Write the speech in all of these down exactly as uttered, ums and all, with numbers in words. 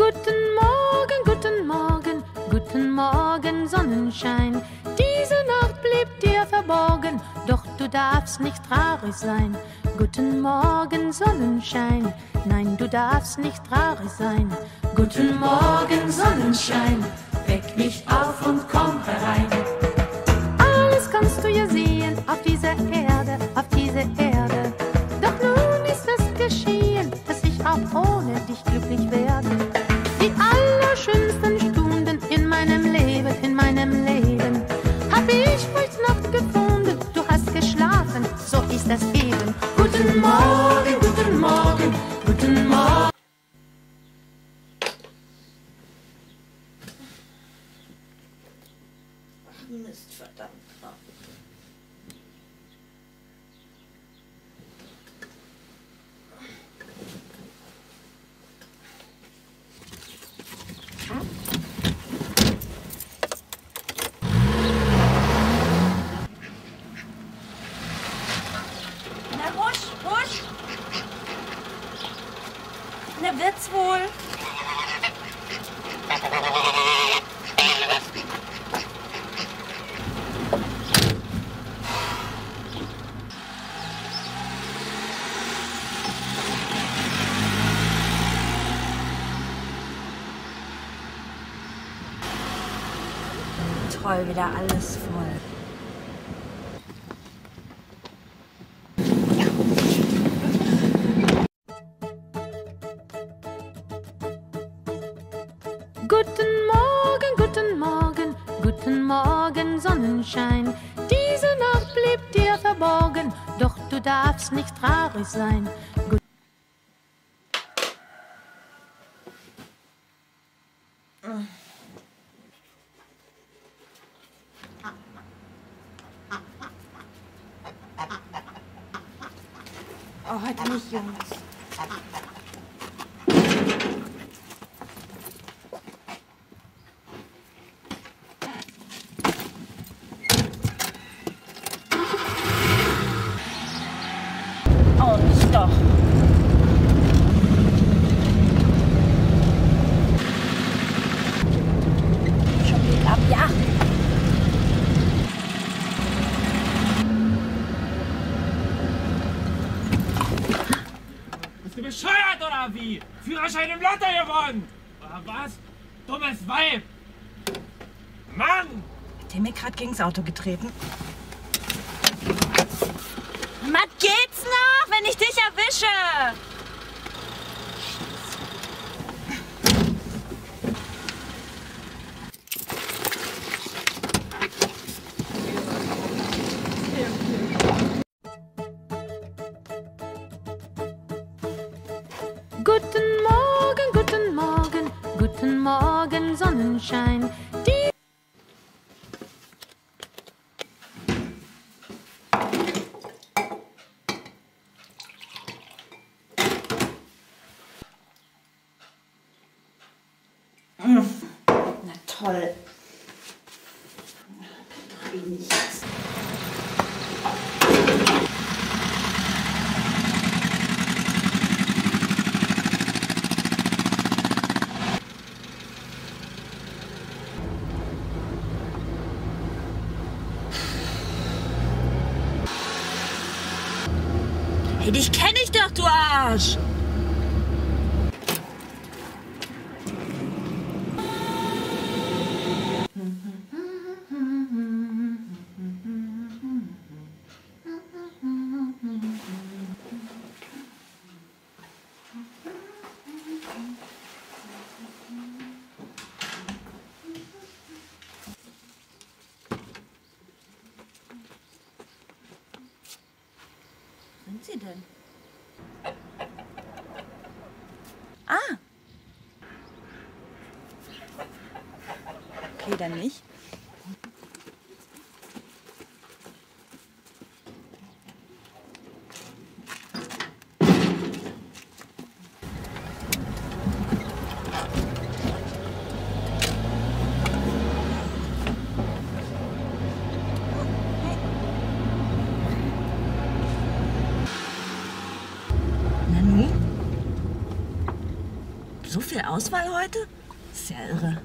Guten Morgen, guten Morgen, guten Morgen, Sonnenschein. Diese Nacht blieb dir verborgen, doch du darfst nicht traurig sein. Guten Morgen, Sonnenschein, nein, du darfst nicht traurig sein. Guten Morgen, Sonnenschein, weck mich auf und komm herein. Alles kannst du ja sehen auf dieser Erde, auf dieser Erde. Doch nun ist es geschehen, dass ich auch ohne dich glücklich werde. Die allerschönsten Stunden in meinem Leben, in meinem Leben, hab ich heute Nacht gefunden. Du hast geschlafen, so ist das eben. Guten Morgen, guten Morgen, guten Morgen. Ach Mist, verdammt. Na, Busch, Busch! Na, wird's wohl? Toll, wieder alles voll. Guten Morgen, guten Morgen, guten Morgen, Sonnenschein. Diese Nacht blieb dir verborgen, doch du darfst nicht traurig sein. Gut Oh, heute nicht, Jungs. Oh, nicht doch. Schon geht ab, ja. Bist du bescheuert oder wie? Führerschein im Lotto gewonnen! Oder was? Dummes Weib! Mann! Hat der mir gerade gegens Auto getreten? Was geht's noch, wenn ich dich erwische? Guten Morgen, guten Morgen, guten Morgen, Sonnenschein. Die Na toll. Dreh nichts. Hey, dich kenn ich doch, du Arsch! Sind sie denn? Ah! Okay, dann nicht. so viel Auswahl heute? Ist ja irre.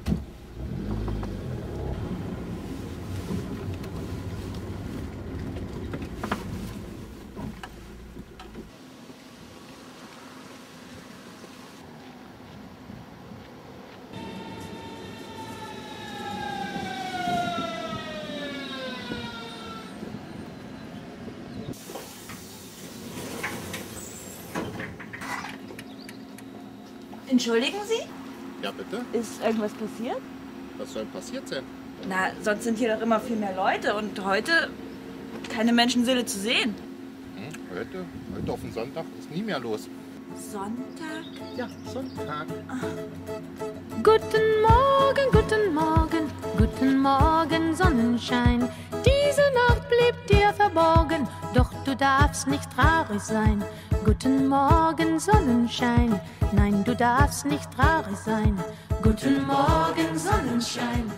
Entschuldigen Sie? Ja, bitte? Ist irgendwas passiert? Was soll passiert sein? Na, sonst sind hier doch immer viel mehr Leute und heute keine Menschenseele zu sehen. Hm, heute, heute auf den Sonntag ist nie mehr los. Sonntag? Ja, Sonntag. Guten Morgen, guten Morgen, guten Morgen, Sonnenschein. Diese Nacht blieb dir verborgen, doch du darfst nicht traurig sein. Guten Morgen, Sonnenschein. Nein, du darfst nicht traurig sein. Guten Morgen, Sonnenschein.